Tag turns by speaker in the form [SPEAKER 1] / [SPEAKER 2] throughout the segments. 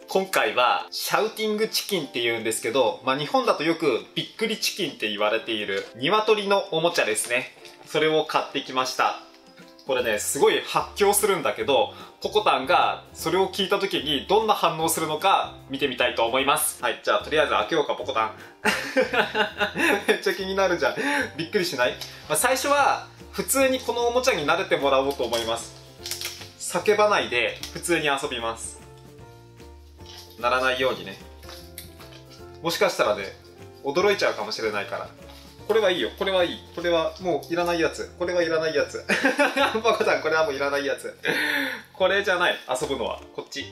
[SPEAKER 1] 今回はシャウティングチキンって言うんですけど、日本だとよくびっくりチキンって言われている鶏のおもちゃですね。それを買ってきました。これね、すごい発狂するんだけど、ポコタンがそれを聞いた時にどんな反応するのか見てみたいと思います。はい、じゃあとりあえず開けようか、ポコタン。めっちゃ気になるじゃん。びっくりしない？最初は普通にこのおもちゃに慣れてもらおうと思います。叫ばないで普通に遊びます。ならないようにね。もしかしたらね、驚いちゃうかもしれないから。これはいいよ、これはいい。これはもういらないやつ。これはいらないやつ。パコさん、これはもういらないやつ。これじゃない、遊ぶのは。こっち。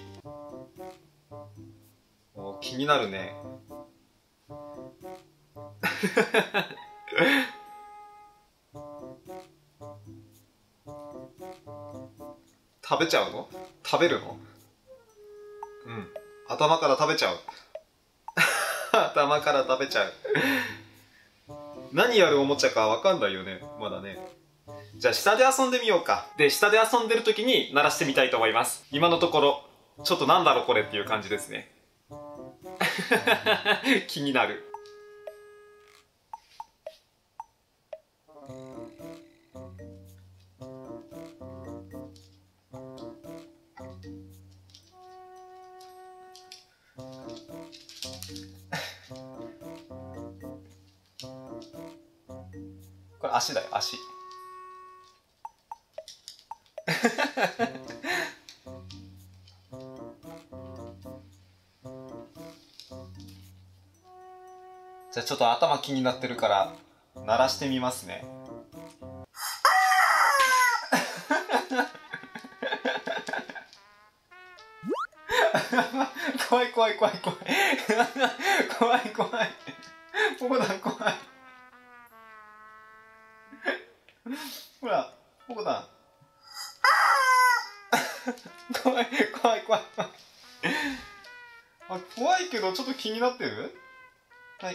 [SPEAKER 1] 気になるね。食べちゃうの？食べるの？うん。頭から食べちゃう。頭から食べちゃう。何やるおもちゃかわかんないよね、まだね。じゃあ下で遊んでみようか。で、下で遊んでる時に鳴らしてみたいと思います。今のところ、ちょっとなんだろうこれっていう感じですね。気になる。これ足だよ、足。じゃあちょっと頭気になってるから鳴らしてみますね。怖い怖い怖い怖い。怖い怖い。ポコタン怖い。ほら、ポコタン。怖い怖い怖い。あ、怖いけどちょっと気になってる？はい。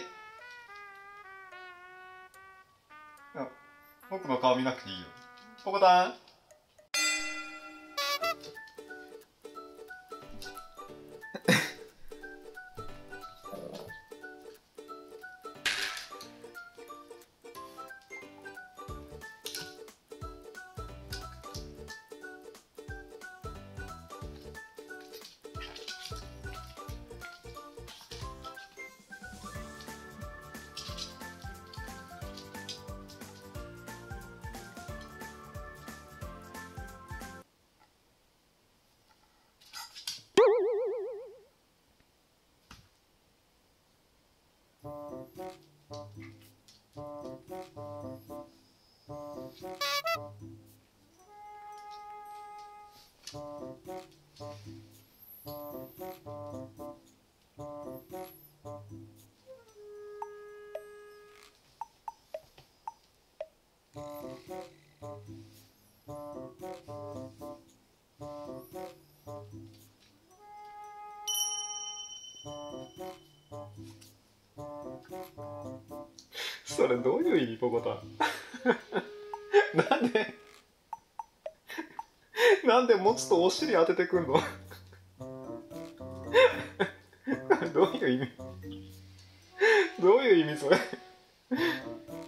[SPEAKER 1] 僕の顔見なくていいよ。ポコタン。それどういう意味、ポコタン。なんで持つとお尻当ててくんの？どういう意味？どういう意味それ？